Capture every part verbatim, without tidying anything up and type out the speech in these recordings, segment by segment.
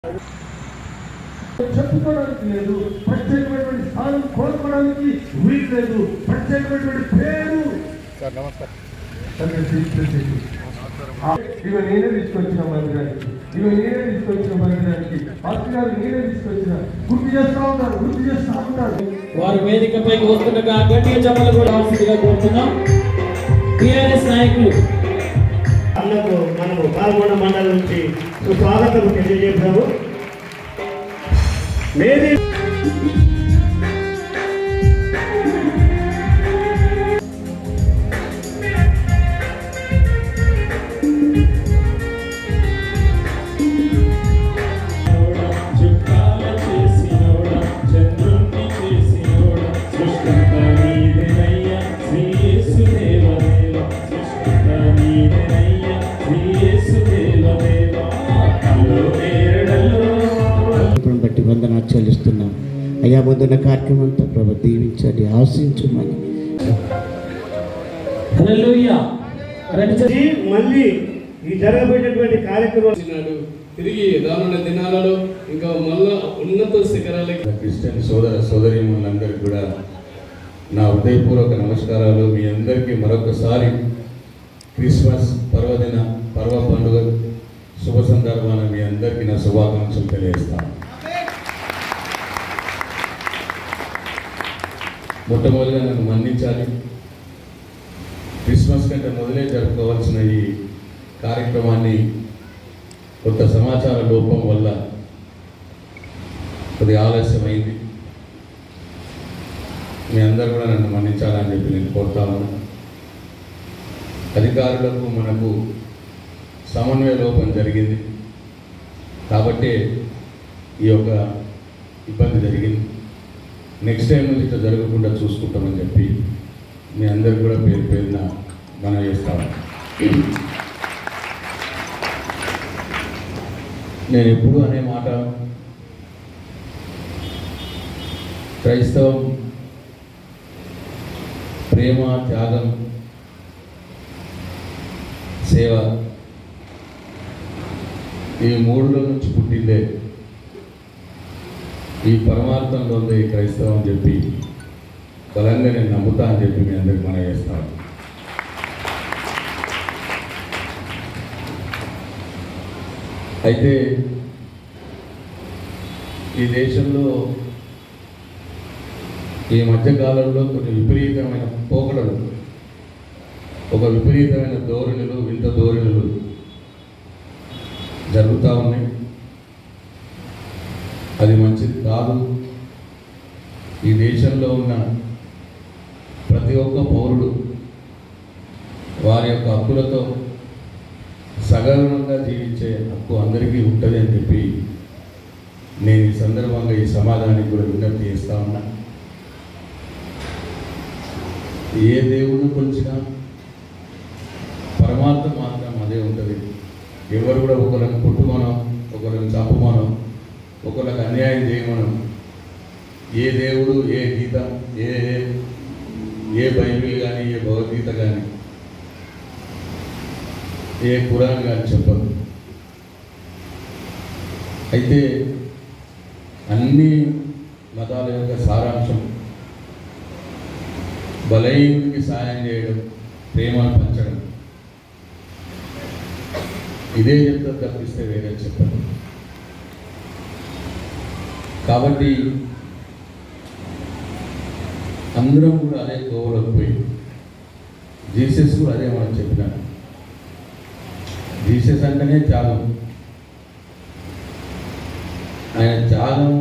చెప్పుకోవడానికి లేదు, ప్రత్యేకమైనటువంటి స్థానం కోరుకోవడానికి వీలు లేదు, ప్రత్యేకమైనటువంటి పేరు. సార్ నమస్కారం. ఇవి నేనే తీసుకొచ్చిన మందిరానికి, ఇవి నేనే తీసుకొచ్చిన మందిరానికి, పాస్టర్ గారు నేనే తీసుకొచ్చిన. గుర్తు చేస్తా ఉంటారు, గుర్తు చేస్తా ఉంటారు. వారు వేదికపైకి వస్తుండగా గట్టిగా చెప్పలు కూడా ఆశీర్గా కోరుతున్నాం. టీఆర్ఎస్ నాయకులు అన్నకు మనము పాల్గొండ మండలం నుంచి సుస్వాగతం తెలియజేస్తాము. మేరీ బట్టి వందనాలు చెల్లిస్తున్నాం. అయ్యా ముందున్న కార్యక్రమం అంతా ప్రభు దీవించండి, ఆశించమని. మళ్ళీ ఈ జరగబోయేటువంటి కార్యక్రమం తిరిగి రానున్న దినాలలో ఇంకా మళ్ళా ఉన్నత శిఖరాలకి క్రిస్టియన్ సోదర సోదరీమణులందరికీ కూడా నా హృదయపూర్వక నమస్కారాలు. మీ అందరికీ మరొకసారి క్రిస్మస్ పర్వదిన పర్వ పండుగ శుభ సందర్భాన మీ అందరికీ నా శుభాకాంక్షలు తెలియజేస్తాను. మొట్టమొదటిగా నన్ను మన్నించాలి. క్రిస్మస్ కంటే మొదలే జరుపుకోవాల్సిన ఈ కార్యక్రమాన్ని కొంత సమాచార లోపం వల్ల కొద్ది ఆలస్యమైంది. మీ అందరూ కూడా నన్ను మన్నించాలని చెప్పి నేను కోరుతా ఉన్నాను. అధికారులకు మనకు సమన్వయ లోపం జరిగింది కాబట్టి ఈ యొక్క ఇబ్బంది జరిగింది. నెక్స్ట్ టైం నుంచి ఇట్లా జరగకుండా చూసుకుంటామని చెప్పి మీ అందరు కూడా పేరు పేరున మనం చేస్తాము. నేను ఎప్పుడు అనే మాట, క్రైస్తవం ప్రేమ, త్యాగం, సేవ ఈ మూడుల నుంచి పుట్టిందే. ఈ పరమార్థంలో ఉంది ఈ క్రైస్తవం అని చెప్పి బలంగా నేను నమ్ముతా అని చెప్పి మీ అందరికి మనం చేస్తాను. అయితే ఈ దేశంలో ఈ మధ్యకాలంలో కొన్ని విపరీతమైన పోకడలు, ఒక విపరీతమైన ధోరణులు, వింత ధోరణులు జరుగుతూ ఉన్నాయి. అది మంచిది కాదు. ఈ దేశంలో ఉన్న ప్రతి ఒక్క పౌరుడు వారి యొక్క హక్కులతో సగర్వంగా జీవించే హక్కు అందరికీ ఉంటుంది అని చెప్పి నేను ఈ సందర్భంగా ఈ సమాధానానికి కూడా విజ్ఞప్తి చేస్తా ఉన్నా. ఏ దేవుడిని కొలిచినా పరమార్థం మాత్రం అదే ఉంటుంది. ఎవరు కూడా ఒకరిని కొట్టుకోనం, ఒకరిని చంపమనం, ఒకరికి అన్యాయం చేయమనం. ఏ దేవుడు, ఏ గీత, ఏ ఏ బైబిల్ కానీ, ఏ భగవద్గీత కానీ, ఏ ఖురాన్ కానీ చెప్పదు. అయితే అన్ని మతాల యొక్క సారాంశం బలహీనుడికి సాయం చేయడం, ప్రేమను పంచడం, ఇదే చెప్తా తప్పిస్తే వేరే చెప్పదు. కాబట్టి అందరం కూడా అదే కోవలోకి పోయి, జీసస్ కూడా అదే మనం చెప్పినాడు. జీసస్ అంటేనే త్యాగం. ఆయన త్యాగం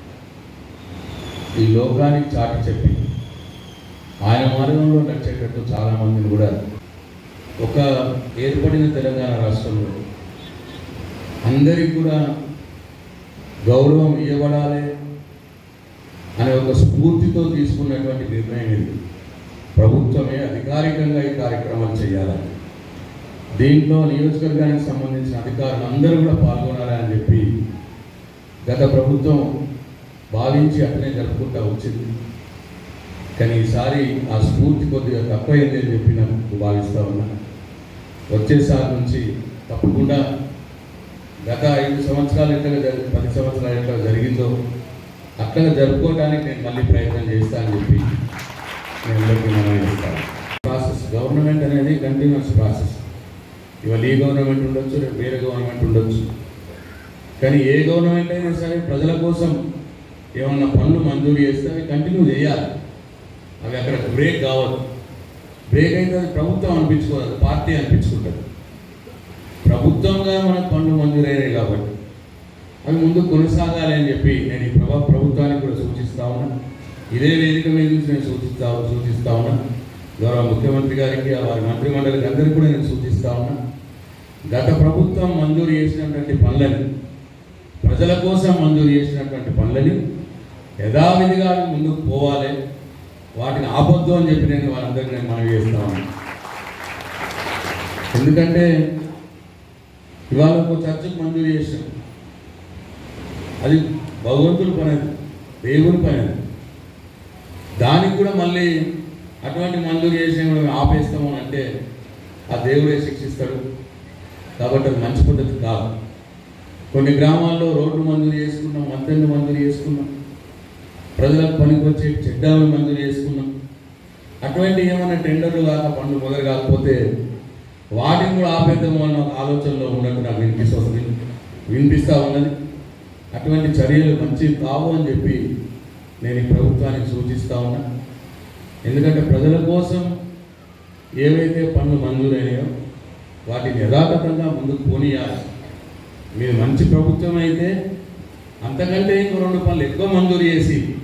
ఈ లోకానికి చాటి చెప్పి ఆయన మార్గంలో నడిచేటట్టు చాలామందిని కూడా ఒక ఏర్పడిన తెలంగాణ రాష్ట్రంలో అందరికీ కూడా గౌరవం ఇవ్వబడాలి అనే ఒక స్ఫూర్తితో తీసుకున్నటువంటి నిర్ణయం ఇది. ప్రభుత్వమే అధికారికంగా ఈ కార్యక్రమాలు చేయాలని, దీంట్లో నియోజకవర్గానికి సంబంధించిన అధికారులు అందరూ కూడా పాల్గొనాలని చెప్పి గత ప్రభుత్వం భావించి అట్లనే జరుపుకుంటూ వచ్చింది. కానీ ఈసారి ఆ స్ఫూర్తి కొద్దిగా తక్కువైంది అని చెప్పి నాకు భావిస్తూ ఉన్నా. వచ్చేసారి నుంచి తప్పకుండా గత ఐదు సంవత్సరాలు ఎట్లా జరి పది సంవత్సరాలు ఎట్లా జరిగిందో అట్లా జరుపుకోవడానికి నేను మళ్ళీ ప్రయత్నం చేస్తానని చెప్పి నేను అందరికీ మనం చేస్తాను. ప్రాసెస్ గవర్నమెంట్ అనేది కంటిన్యూస్ ప్రాసెస్. ఇవాళ ఈ గవర్నమెంట్ ఉండొచ్చు, రేపు వేరే గవర్నమెంట్ ఉండొచ్చు. కానీ ఏ గవర్నమెంట్ అయినా సరే ప్రజల కోసం ఏమన్నా పనులు మంజూరు చేస్తే అవి కంటిన్యూ చేయాలి. అవి అక్కడ బ్రేక్ కావద్దు. బ్రేక్ అయితే అది ప్రభుత్వం అనిపించుకోవాలి, పార్టీ అనిపించుకుంటుంది. ప్రభుత్వంగా మనకు పనులు మంజూరైనాయి కాబట్టి అవి ముందు కొనసాగాలి అని చెప్పి నేను ఈ ప్రభా ప్రభుత్వానికి కూడా సూచిస్తా ఉన్నా. ఇదే వేదిక మీద నుంచి నేను సూచిస్తా సూచిస్తా ఉన్నా. గౌరవ ముఖ్యమంత్రి గారికి, వారి మంత్రిమండలికి అందరికీ కూడా నేను సూచిస్తా ఉన్నా. గత ప్రభుత్వం మంజూరు చేసినటువంటి పనులని, ప్రజల కోసం మంజూరు చేసినటువంటి పనులని యథావిధిగా ముందుకు పోవాలి, వాటిని ఆపొద్దు అని చెప్పి నేను వాళ్ళందరికీ నేను మనవి చేస్తా ఉన్నాను. ఎందుకంటే ఇవాళ ఒక చర్చకు మంజూరు చేసాం, అది భగవంతుడి పని, దేవుని పని. దానికి కూడా మళ్ళీ అటువంటి మంజూరు చేసిన కూడా మేము ఆపేస్తాము అంటే ఆ దేవుడే శిక్షిస్తాడు. కాబట్టి అది మంచి పద్ధతి కాదు. కొన్ని గ్రామాల్లో రోడ్లు మంజూరు చేసుకున్నాం, మంత్రులు మంజూరు చేసుకున్నాం, ప్రజలకు పనికి వచ్చే చెడ్డాలను మంజూరు చేసుకున్నాం. అటువంటి ఏమైనా టెండర్లు కాక పనులు మొదలు కాకపోతే వాటిని కూడా ఆపేద్దాము అన్న ఒక ఆలోచనలో ఉన్నట్టు నాకు వినిపిస్తూ వినిపిస్తూ ఉన్నది. అటువంటి చర్యలు మంచివి కావు అని చెప్పి నేను ఈ ప్రభుత్వానికి సూచిస్తూ ఉన్నా. ఎందుకంటే ప్రజల కోసం ఏవైతే పనులు మంజూరైనాయో వాటిని యథాతథంగా ముందుకు పోనీయాలి. మీరు మంచి ప్రభుత్వం అయితే అంతకంటే ఇంకో రెండు పనులు ఎక్కువ మంజూరు చేసి